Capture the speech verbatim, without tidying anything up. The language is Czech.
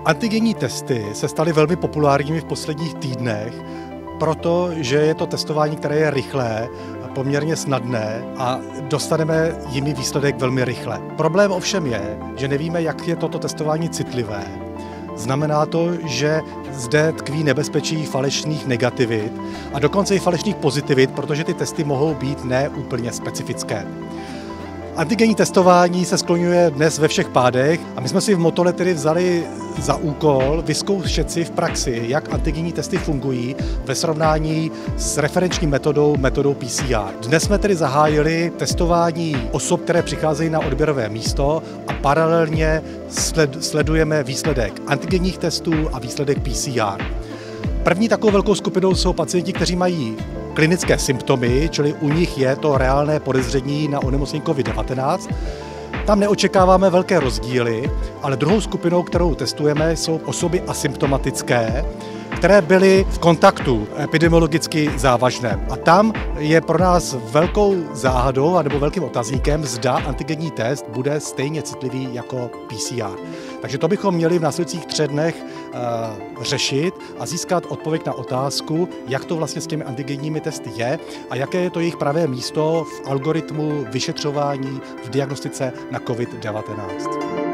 Antigenní testy se staly velmi populárními v posledních týdnech, protože je to testování, které je rychlé, poměrně snadné a dostaneme jiný výsledek velmi rychle. Problém ovšem je, že nevíme, jak je toto testování citlivé. Znamená to, že zde tkví nebezpečí falešných negativit a dokonce i falešných pozitivit, protože ty testy mohou být neúplně specifické. Antigenní testování se skloňuje dnes ve všech pádech a my jsme si v Motole tedy vzali za úkol vyzkoušet si v praxi, jak antigenní testy fungují ve srovnání s referenční metodou, metodou P C R. Dnes jsme tedy zahájili testování osob, které přicházejí na odběrové místo a paralelně sled, sledujeme výsledek antigenních testů a výsledek P C R. První takovou velkou skupinou jsou pacienti, kteří mají klinické symptomy, čili u nich je to reálné podezření na onemocnění COVID devatenáct. Tam neočekáváme velké rozdíly, ale druhou skupinou, kterou testujeme, jsou osoby asymptomatické, které byly v kontaktu epidemiologicky závažném. A tam je pro nás velkou záhadou nebo velkým otazníkem, zda antigenní test bude stejně citlivý jako P C R. Takže to bychom měli v následujících třech dnech uh, řešit a získat odpověď na otázku, jak to vlastně s těmi antigenními testy je a jaké je to jejich pravé místo v algoritmu vyšetřování v diagnostice na COVID devatenáct.